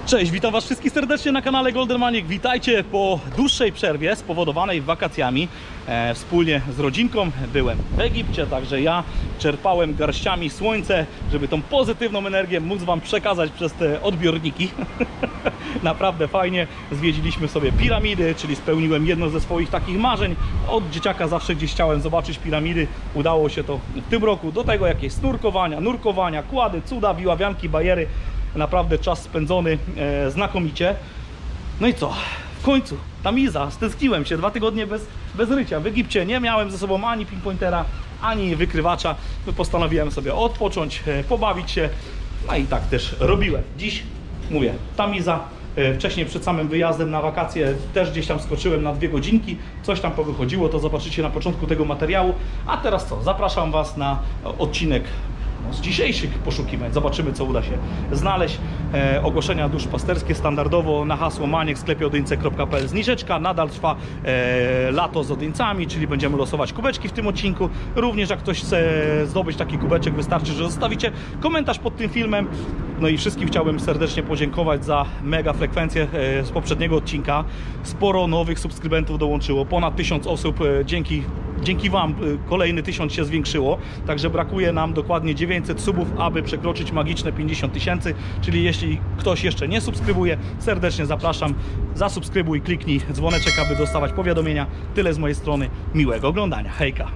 Cześć, witam Was wszystkich serdecznie na kanale Golden Maniek. Witajcie po dłuższej przerwie spowodowanej wakacjami. Wspólnie z rodzinką byłem w Egipcie, także ja czerpałem garściami słońce, żeby tą pozytywną energię móc Wam przekazać przez te odbiorniki. Naprawdę fajnie. Zwiedziliśmy sobie piramidy, czyli spełniłem jedno ze swoich takich marzeń. Od dzieciaka zawsze gdzieś chciałem zobaczyć piramidy. Udało się to w tym roku. Do tego jakieś nurkowania, kłady, cuda, biławianki, bajery. Naprawdę czas spędzony znakomicie. No i co? W końcu Tamiza, stęskniłem się, 2 tygodnie bez rycia w Egipcie. Nie miałem ze sobą ani pinpointera, ani wykrywacza. Postanowiłem sobie odpocząć, pobawić się. No i tak też robiłem. Dziś mówię, Tamiza. Wcześniej przed samym wyjazdem na wakacje też gdzieś tam skoczyłem na 2 godzinki. Coś tam powychodziło, to zobaczycie na początku tego materiału. A teraz co? Zapraszam Was na odcinek z dzisiejszych poszukiwań. Zobaczymy, co uda się znaleźć. Ogłoszenia duszpasterskie standardowo na hasło Maniek w sklepie odyńce.pl. Zniżeczka nadal trwa, lato z odyńcami, czyli będziemy losować kubeczki w tym odcinku. Również jak ktoś chce zdobyć taki kubeczek, wystarczy, że zostawicie komentarz pod tym filmem. No i wszystkim chciałbym serdecznie podziękować za mega frekwencję z poprzedniego odcinka. Sporo nowych subskrybentów dołączyło, ponad 1000 osób. Dzięki Wam kolejny 1000 się zwiększyło, także brakuje nam dokładnie 900 subów, aby przekroczyć magiczne 50 000, czyli jeśli ktoś jeszcze nie subskrybuje, serdecznie zapraszam, zasubskrybuj, kliknij dzwoneczek, aby dostawać powiadomienia. Tyle z mojej strony, miłego oglądania, hejka!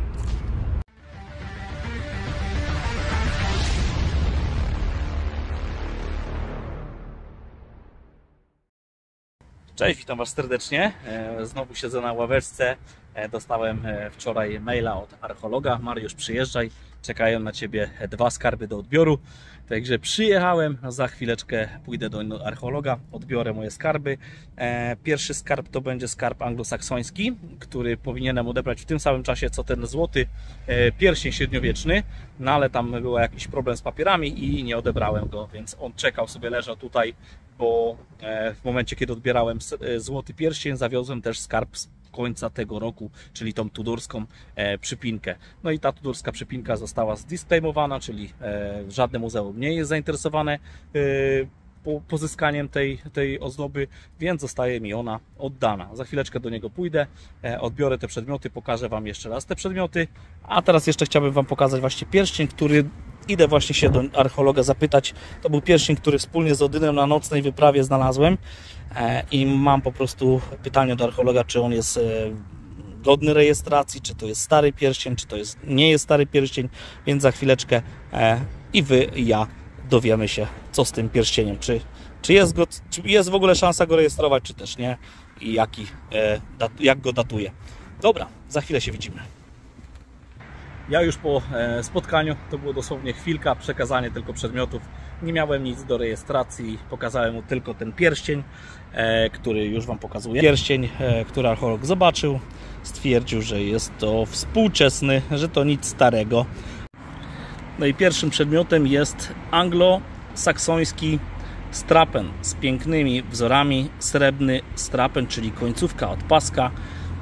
Cześć, witam Was serdecznie. Znowu siedzę na ławeczce. Dostałem wczoraj maila od archeologa. Mariusz, przyjeżdżaj. Czekają na Ciebie 2 skarby do odbioru. Także przyjechałem. Za chwileczkę pójdę do archeologa. Odbiorę moje skarby. Pierwszy skarb to będzie skarb anglosaksoński, który powinienem odebrać w tym samym czasie co ten złoty pierścień średniowieczny. No ale tam był jakiś problem z papierami i nie odebrałem go, więc on czekał sobie, leżał tutaj, bo w momencie, kiedy odbierałem złoty pierścień, zawiozłem też skarb z końca tego roku, czyli tą tudorską przypinkę. No i ta tudorska przypinka została zdisklejmowana, czyli żadne muzeum nie jest zainteresowane pozyskaniem tej ozdoby, więc zostaje mi ona oddana. Za chwileczkę do niego pójdę, odbiorę te przedmioty, pokażę Wam jeszcze raz te przedmioty, a teraz jeszcze chciałbym Wam pokazać właśnie pierścień, który idę właśnie się do archeologa zapytać. To był pierścień, który wspólnie z Odynem na nocnej wyprawie znalazłem i mam po prostu pytanie do archeologa, czy on jest godny rejestracji, czy to jest stary pierścień, czy to nie jest stary pierścień, więc za chwileczkę i Wy, i ja dowiemy się, co z tym pierścieniem, czy jest w ogóle szansa go rejestrować, czy też nie i jak go datuje. Dobra, za chwilę się widzimy. Ja już po spotkaniu, to było dosłownie chwilka, przekazanie tylko przedmiotów. Nie miałem nic do rejestracji, pokazałem mu tylko ten pierścień, który już Wam pokazuję. Pierścień, który archeolog zobaczył, stwierdził, że jest to współczesny, że to nic starego. No i pierwszym przedmiotem jest anglosaksoński strapen z pięknymi wzorami, srebrny strapen, czyli końcówka od paska.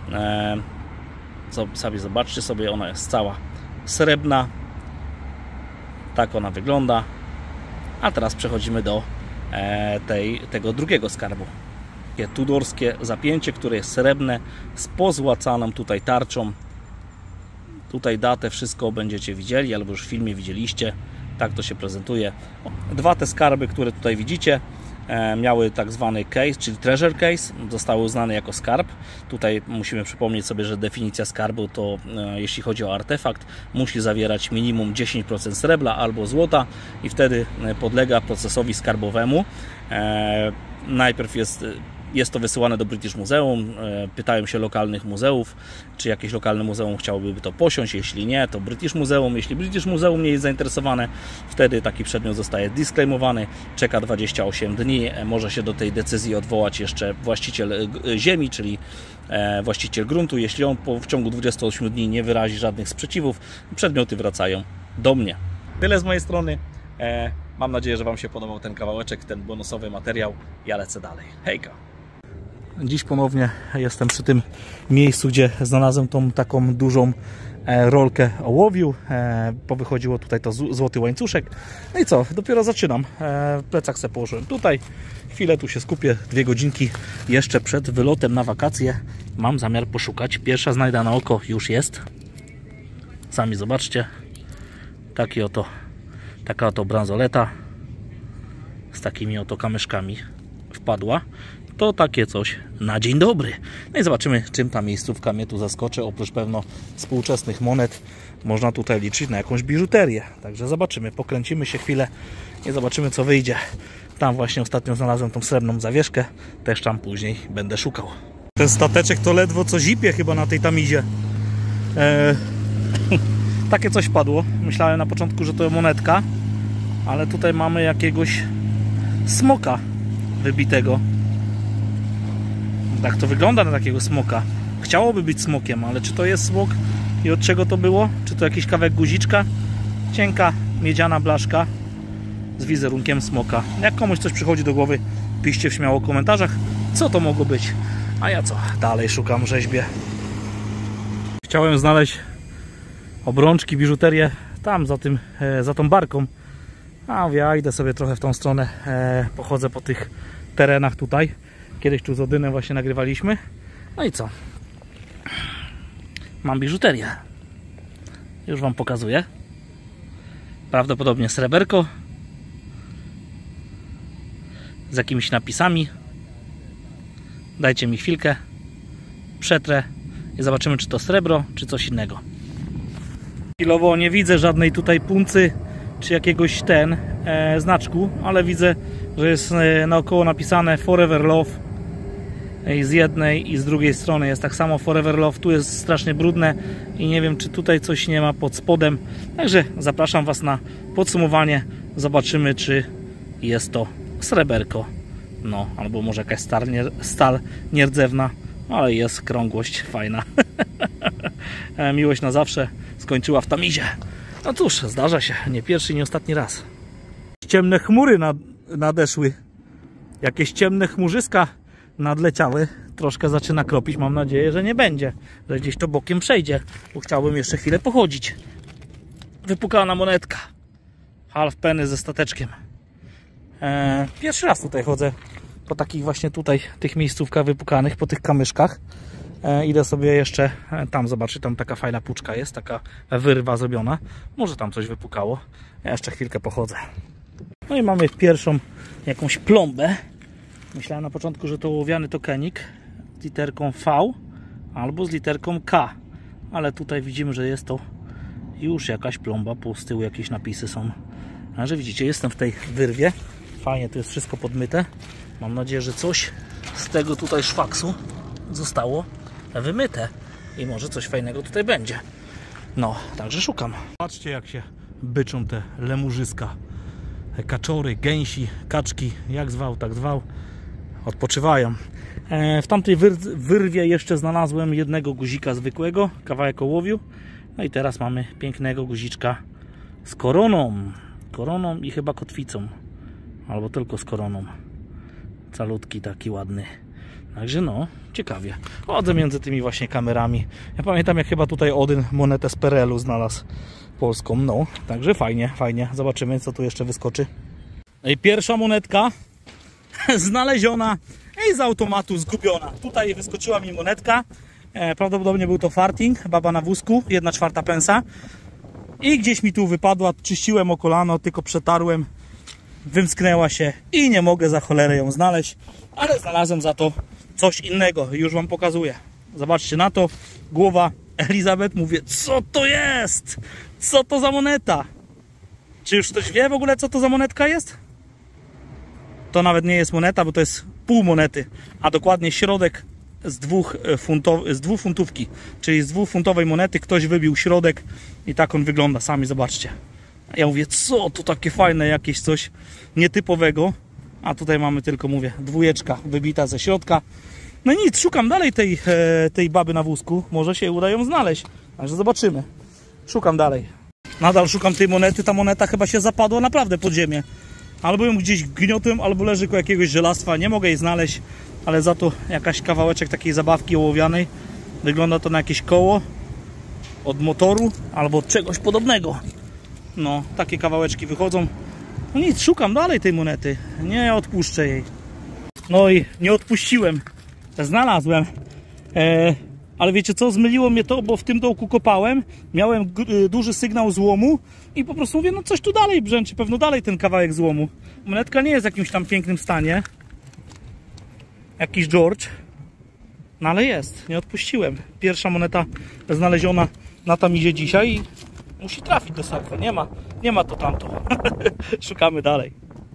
Sobie zobaczcie sobie, ona jest cała srebrna. Tak ona wygląda. A teraz przechodzimy do tego drugiego skarbu. Takie tudorskie zapięcie, które jest srebrne z pozłacaną tutaj tarczą. Tutaj datę, wszystko będziecie widzieli, albo już w filmie widzieliście. Tak to się prezentuje. 2 te skarby, które tutaj widzicie, miały tak zwany case, czyli treasure case, zostały uznane jako skarb. Tutaj musimy przypomnieć sobie, że definicja skarbu to jeśli chodzi o artefakt, musi zawierać minimum 10% srebra albo złota i wtedy podlega procesowi skarbowemu. Najpierw jest to wysyłane do British Museum, pytają się lokalnych muzeów, czy jakieś lokalne muzeum chciałoby to posiąść, jeśli nie, to British Museum. Jeśli British Museum nie jest zainteresowane, wtedy taki przedmiot zostaje disklejmowany, czeka 28 dni, może się do tej decyzji odwołać jeszcze właściciel ziemi, czyli właściciel gruntu. Jeśli on w ciągu 28 dni nie wyrazi żadnych sprzeciwów, przedmioty wracają do mnie. Tyle z mojej strony. Mam nadzieję, że Wam się podobał ten kawałeczek, ten bonusowy materiał. Ja lecę dalej. Hejka! Dziś ponownie jestem przy tym miejscu, gdzie znalazłem tą taką dużą rolkę ołowiu. Powychodziło tutaj to złoty łańcuszek. No i co? Dopiero zaczynam. Plecak sobie położyłem tutaj. Chwilę tu się skupię, 2 godzinki jeszcze przed wylotem na wakacje. Mam zamiar poszukać. Pierwsza znajda na oko już jest. Sami zobaczcie. Taka oto bransoleta z takimi oto kamyszkami wpadła. To takie coś na dzień dobry. No i zobaczymy, czym ta miejscówka mnie tu zaskoczy. Oprócz pewno współczesnych monet można tutaj liczyć na jakąś biżuterię. Także zobaczymy, pokręcimy się chwilę i zobaczymy, co wyjdzie. Tam właśnie ostatnio znalazłem tą srebrną zawieszkę. Też tam później będę szukał. Ten stateczek to ledwo co zipie chyba na tej tamizie. Takie coś padło. Myślałem na początku, że to monetka, ale tutaj mamy jakiegoś smoka wybitego. Tak to wygląda na takiego smoka. Chciałoby być smokiem, ale czy to jest smok i od czego to było? Czy to jakiś kawałek guziczka? Cienka, miedziana blaszka z wizerunkiem smoka. Jak komuś coś przychodzi do głowy, piszcie śmiało w komentarzach, co to mogło być. A ja co? Dalej szukam, rzeźbię. Chciałem znaleźć obrączki, biżuterię tam za tą barką. A ja idę sobie trochę w tą stronę, pochodzę po tych terenach tutaj. Kiedyś tu z Odynem właśnie nagrywaliśmy. No i co? Mam biżuterię. Już wam pokazuję. Prawdopodobnie sreberko z jakimiś napisami. Dajcie mi chwilkę. Przetrę i zobaczymy, czy to srebro, czy coś innego. Chwilowo nie widzę żadnej tutaj puncy czy jakiegoś znaczku, ale widzę, że jest naokoło napisane Forever Love. I z jednej i z drugiej strony jest tak samo Forever Love. Tu jest strasznie brudne i nie wiem, czy tutaj coś nie ma pod spodem. Także zapraszam was na podsumowanie. Zobaczymy, czy jest to sreberko. No, albo może jakaś stal nierdzewna, ale jest krągłość fajna. Miłość na zawsze skończyła w tamizie. No cóż, zdarza się. Nie pierwszy, nie ostatni raz. Ciemne chmury nadeszły. Jakieś ciemne chmurzyska nadleciały. Troszkę zaczyna kropić. Mam nadzieję, że nie będzie. Że gdzieś to bokiem przejdzie. Bo chciałbym jeszcze chwilę pochodzić. Wypukana monetka. Half penny ze stateczkiem. Pierwszy raz tutaj chodzę. Po takich właśnie tutaj tych miejscówkach wypukanych. Po tych kamyszkach. Idę sobie jeszcze tam zobaczyć. Tam taka fajna puczka jest. Taka wyrwa zrobiona. Może tam coś wypukało. Ja jeszcze chwilkę pochodzę. No i mamy pierwszą jakąś plombę. Myślałem na początku, że to ołowiany tokenik z literką V albo z literką K, ale tutaj widzimy, że jest to już jakaś plomba, po z tyłu jakieś napisy są. A że widzicie, jestem w tej wyrwie. Fajnie, tu jest wszystko podmyte. Mam nadzieję, że coś z tego tutaj szwaksu zostało wymyte i może coś fajnego tutaj będzie. No, także szukam. Patrzcie, jak się byczą te lemurzyska. Kaczory, gęsi, kaczki, jak zwał, tak zwał, odpoczywają. W tamtej wyrwie jeszcze znalazłem jednego guzika zwykłego, kawałek ołowiu. No i teraz mamy pięknego guziczka z koroną. Koroną i chyba kotwicą. Albo tylko z koroną. Calutki, taki ładny. Także no, ciekawie. Chodzę między tymi właśnie kamerami. Ja pamiętam, jak chyba tutaj Odyn monetę z PRL-u znalazł polską. No, także fajnie, fajnie. Zobaczymy, co tu jeszcze wyskoczy. No i pierwsza monetka znaleziona i z automatu zgubiona. Tutaj wyskoczyła mi monetka. Prawdopodobnie był to farting, baba na wózku, 1/4 pensa. I gdzieś mi tu wypadła, czyściłem o kolano, tylko przetarłem. Wymsknęła się i nie mogę za cholerę ją znaleźć. Ale znalazłem za to coś innego. Już wam pokazuję. Zobaczcie na to. Głowa Elizabeth. Mówię, co to jest? Co to za moneta? Czy już ktoś wie w ogóle, co to za monetka jest? To nawet nie jest moneta, bo to jest pół monety. A dokładnie środek z dwufuntówki. Czyli z 2-funtowej monety ktoś wybił środek i tak on wygląda. Sami zobaczcie. Ja mówię, co to takie fajne, jakieś coś nietypowego. A tutaj mamy tylko, mówię, dwójeczka wybita ze środka. No nic, szukam dalej tej baby na wózku. Może się uda ją znaleźć. Także zobaczymy. Szukam dalej. Nadal szukam tej monety. Ta moneta chyba się zapadła naprawdę pod ziemię. Albo ją gdzieś gniotłem, albo leży koło jakiegoś żelastwa. Nie mogę jej znaleźć. ale za to jakaś kawałeczek takiej zabawki ołowianej. Wygląda to na jakieś koło od motoru albo od czegoś podobnego. No, takie kawałeczki wychodzą. No nic, szukam dalej tej monety. Nie odpuszczę jej. No i nie odpuściłem. Znalazłem. Ale wiecie co? Zmyliło mnie to, bo w tym dołku kopałem. Miałem duży sygnał złomu i po prostu mówię, no coś tu dalej brzęczy. Pewno dalej ten kawałek złomu. Monetka nie jest w jakimś tam pięknym stanie. Jakiś George. No ale jest. Nie odpuściłem. Pierwsza moneta znaleziona na tamizie dzisiaj i musi trafić do sakwy. Nie ma to tamto. Szukamy dalej.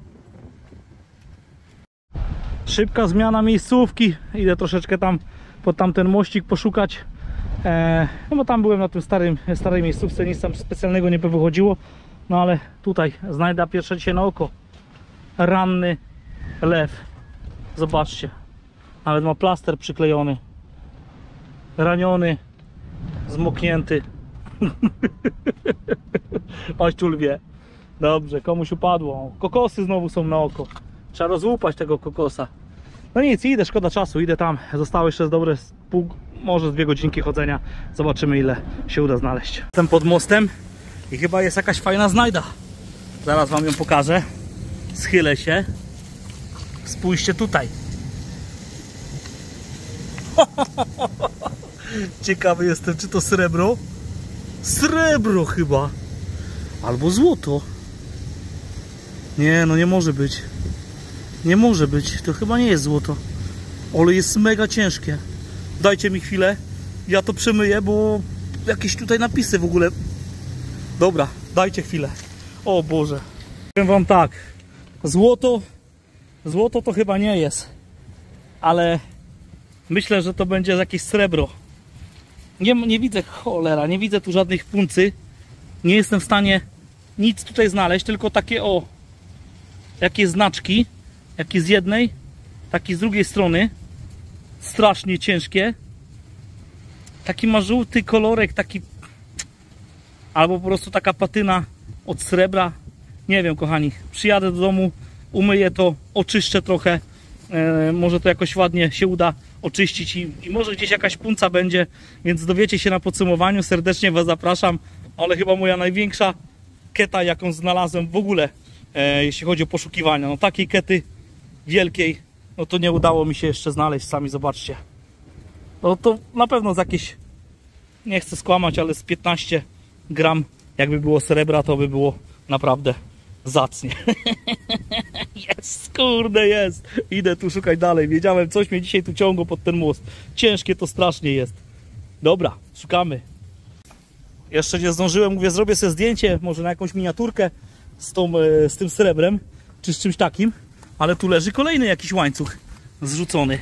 Szybka zmiana miejscówki. Idę troszeczkę tam pod tamten mościk poszukać. No bo tam byłem na tym starej miejscówce. Nic tam specjalnego nie wychodziło. No ale tutaj znajdę pierwsze dzisiaj na oko. Ranny lew. Zobaczcie. Nawet ma plaster przyklejony. Raniony. Zmoknięty. Oś lwie. Dobrze, komuś upadło. Kokosy znowu są na oko. Trzeba rozłupać tego kokosa. No nic, idę, szkoda czasu, idę tam. Zostało jeszcze dobre może z 2 godzinki chodzenia. Zobaczymy, ile się uda znaleźć. Jestem pod mostem i chyba jest jakaś fajna znajda. Zaraz wam ją pokażę. Schylę się. Spójrzcie tutaj. Ciekawy jestem, czy to srebro? Srebro chyba. Albo złoto. Nie, no nie może być. Nie może być. To chyba nie jest złoto. Ale jest mega ciężkie. Dajcie mi chwilę. Ja to przemyję, bo jakieś tutaj napisy w ogóle. Dobra, dajcie chwilę. O Boże. Powiem wam tak. Złoto to chyba nie jest. Ale myślę, że to będzie jakieś srebro. Nie widzę, cholera, nie widzę tu żadnych puncy. Nie jestem w stanie nic tutaj znaleźć, tylko takie jakie znaczki. Jakie z jednej, takie z drugiej strony. Strasznie ciężkie. Taki ma żółty kolorek, taki albo po prostu taka patyna od srebra. Nie wiem, kochani. Przyjadę do domu, umyję to, oczyszczę trochę. Może to jakoś ładnie się uda oczyścić i może gdzieś jakaś punca będzie, więc dowiecie się na podsumowaniu. Serdecznie was zapraszam, ale chyba moja największa keta, jaką znalazłem w ogóle, jeśli chodzi o poszukiwania. No takiej kety wielkiej, no to nie udało mi się jeszcze znaleźć, sami zobaczcie. No to na pewno z jakieś, nie chcę skłamać, ale z 15 gram, jakby było srebra, to by było naprawdę zacnie. Jest, kurde, jest. Idę tu szukać dalej. Wiedziałem, coś mnie dzisiaj tu ciągło pod ten most. Ciężkie to strasznie jest. Dobra, szukamy. Jeszcze nie zdążyłem, mówię, zrobię sobie zdjęcie, może na jakąś miniaturkę z tym srebrem, czy z czymś takim. Ale tu leży kolejny jakiś łańcuch zrzucony.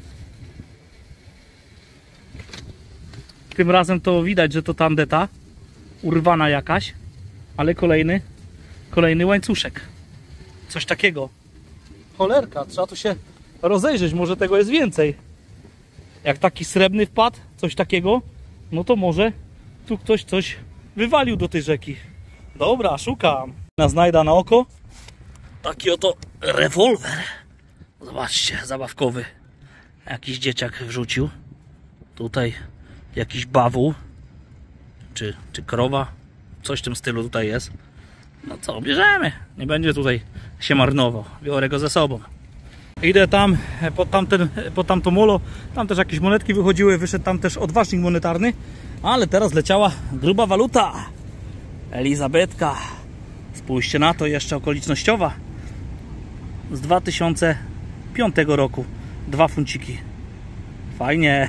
Tym razem to widać, że to tandeta urwana jakaś, ale kolejny łańcuszek. Coś takiego. Cholerka, trzeba tu się rozejrzeć, może tego jest więcej. Jak taki srebrny wpadł, coś takiego, no to może tu ktoś coś wywalił do tej rzeki. Dobra, szukam. Znajda na oko. Taki oto rewolwer. Zobaczcie, zabawkowy. Jakiś dzieciak wrzucił. Tutaj jakiś bawół. Czy krowa. Coś w tym stylu tutaj jest. No co, bierzemy. Nie będzie tutaj się marnował. Biorę go ze sobą. Idę tam pod tamto molo. Tam też jakieś monetki wychodziły. Wyszedł tam też odważnik monetarny. Ale teraz leciała gruba waluta. Elizabetka. Spójrzcie na to, jeszcze okolicznościowa. Z 2005 roku. 2 funciki. Fajnie.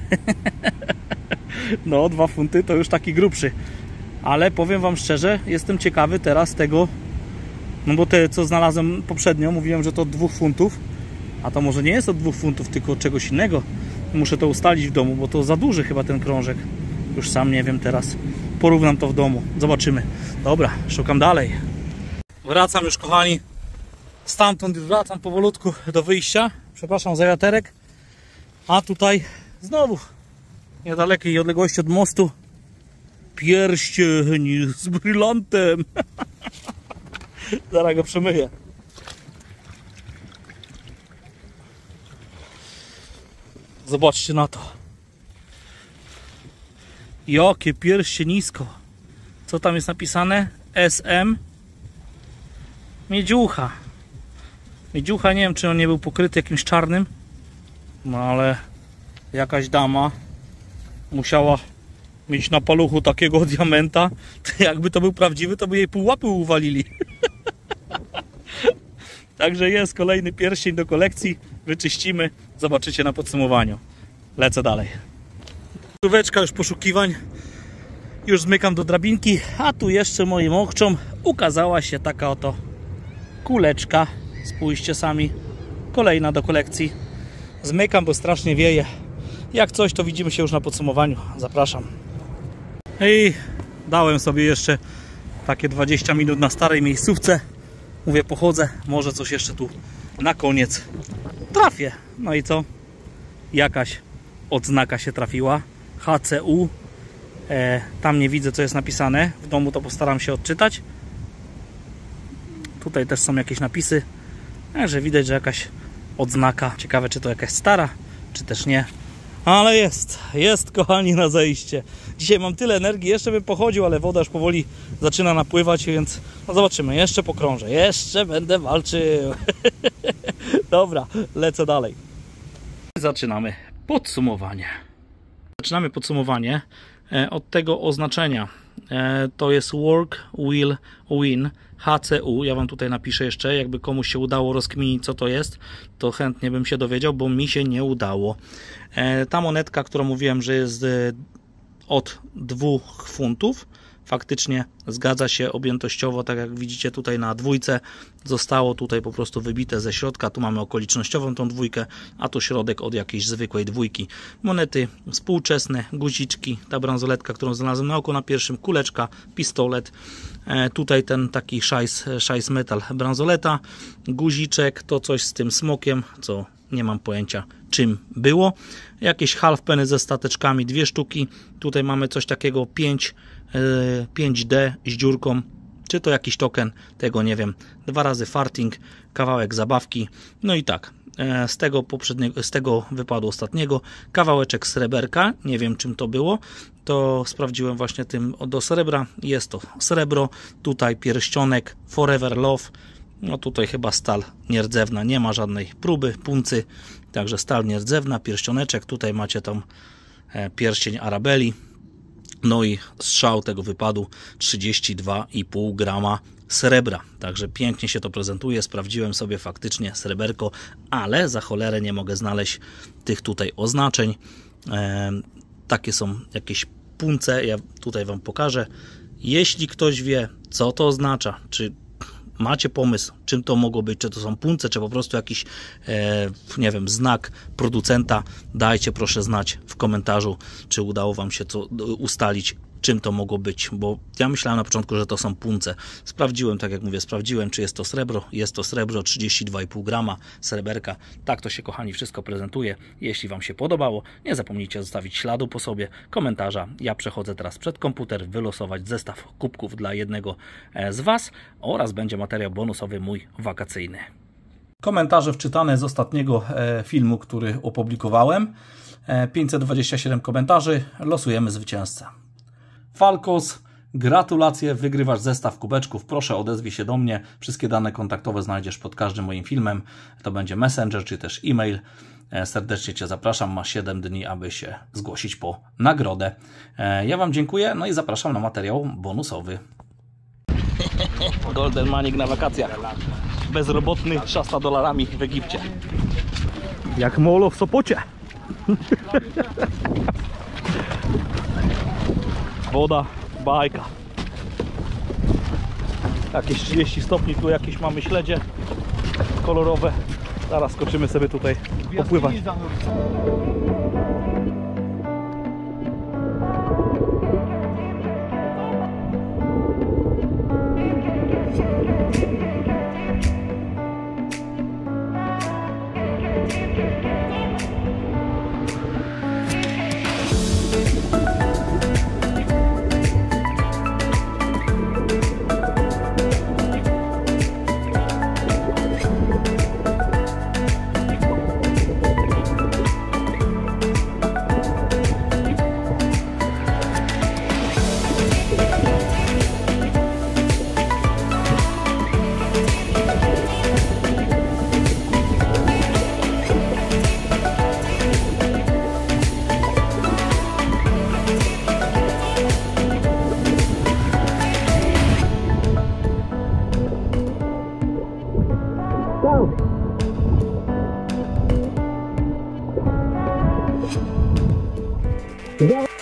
No, 2 funty to już taki grubszy. Ale powiem wam szczerze, jestem ciekawy teraz tego. No bo te, co znalazłem poprzednio, mówiłem, że to od 2 funtów. A to może nie jest od 2 funtów, tylko od czegoś innego. Muszę to ustalić w domu, bo to za duży chyba ten krążek. Już sam nie wiem teraz. Porównam to w domu. Zobaczymy. Dobra, szukam dalej. Wracam już, kochani. Stamtąd już wracam powolutku do wyjścia. Przepraszam za wiaterek. A tutaj znowu niedalekiej odległości od mostu pierścień z brylantem. Zaraz go przemyję. Zobaczcie na to. Jakie pierścienisko. Co tam jest napisane? SM Miedziucha. Miedziucha, nie wiem, czy on nie był pokryty jakimś czarnym. No ale jakaś dama musiała mieć na paluchu takiego diamenta. To jakby to był prawdziwy, to by jej pół łapy uwalili. Także jest kolejny pierścień do kolekcji. Wyczyścimy. Zobaczycie na podsumowaniu. Lecę dalej. Króweczka już poszukiwań. Już zmykam do drabinki. A tu jeszcze moim oczom ukazała się taka oto kuleczka. Spójrzcie sami. Kolejna do kolekcji. Zmykam, bo strasznie wieje. Jak coś, to widzimy się już na podsumowaniu. Zapraszam. I dałem sobie jeszcze takie 20 minut na starej miejscówce. Mówię, pochodzę. Może coś jeszcze tu na koniec trafię. No i co? Jakaś odznaka się trafiła. HCU. Tam nie widzę, co jest napisane. W domu to postaram się odczytać. Tutaj też są jakieś napisy. Także widać, że jakaś odznaka. Ciekawe, czy to jakaś stara, czy też nie. Ale jest, kochani, na zejście. Dzisiaj mam tyle energii, jeszcze bym pochodził, ale woda już powoli zaczyna napływać, więc no zobaczymy. Jeszcze pokrążę, jeszcze będę walczył. Dobra, lecę dalej. Zaczynamy podsumowanie. Zaczynamy podsumowanie od tego oznaczenia. To jest Work Will Win HCU. Ja wam tutaj napiszę jeszcze, jakby komuś się udało rozkminić, co to jest, to chętnie bym się dowiedział, bo mi się nie udało. Ta monetka, którą mówiłem, że jest od 2 funtów, faktycznie zgadza się objętościowo, tak jak widzicie tutaj na dwójce zostało tutaj po prostu wybite ze środka. Tu mamy okolicznościową tą dwójkę, a tu środek od jakiejś zwykłej dwójki. Monety współczesne, guziczki, ta bransoletka, którą znalazłem na oko na pierwszym, kuleczka, pistolet, tutaj ten taki szajs metal bransoleta, guziczek, to coś z tym smokiem, co nie mam pojęcia czym było. Jakieś half penny ze stateczkami, 2 sztuki. Tutaj mamy coś takiego 5D z dziurką. Czy to jakiś token? Tego nie wiem. 2 razy farting, kawałek zabawki. No i tak. Z tego wypadu ostatniego kawałeczek sreberka. Nie wiem czym to było. To sprawdziłem właśnie tym do srebra. Jest to srebro. Tutaj pierścionek Forever Love. No tutaj chyba stal nierdzewna, nie ma żadnej próby, puncy, także stal nierdzewna, pierścioneczek, tutaj macie tam pierścień Arabeli, no i strzał tego wypadu 32,5 grama srebra, także pięknie się to prezentuje, sprawdziłem sobie faktycznie sreberko, ale za cholerę nie mogę znaleźć tych tutaj oznaczeń. Takie są jakieś punce, ja tutaj wam pokażę. Jeśli ktoś wie, co to oznacza, czy macie pomysł, czym to mogło być, czy to są punce, czy po prostu jakiś, nie wiem, znak producenta, dajcie proszę znać w komentarzu, czy udało wam się to ustalić, czym to mogło być, bo ja myślałem na początku, że to są punce. Sprawdziłem, tak jak mówię, sprawdziłem, czy jest to srebro. Jest to srebro, 32,5 grama sreberka. Tak to się, kochani, wszystko prezentuje. Jeśli wam się podobało, nie zapomnijcie zostawić śladu po sobie, komentarza. Ja przechodzę teraz przed komputer, wylosować zestaw kubków dla jednego z was oraz będzie materiał bonusowy mój wakacyjny. Komentarze wczytane z ostatniego filmu, który opublikowałem. 527 komentarzy. Losujemy zwycięzcę. Falkos, gratulacje, wygrywasz zestaw kubeczków, proszę odezwij się do mnie, wszystkie dane kontaktowe znajdziesz pod każdym moim filmem, to będzie Messenger czy też e-mail, serdecznie Cię zapraszam, masz 7 dni, aby się zgłosić po nagrodę. Ja Wam dziękuję, no i zapraszam na materiał bonusowy. Golden Manik na wakacjach, bezrobotny, szasta dolarami w Egipcie, jak molo w Sopocie. Woda, bajka. Jakieś 30 stopni, tu jakieś mamy śledzie kolorowe. Zaraz skoczymy sobie tutaj popływać. Dawaj.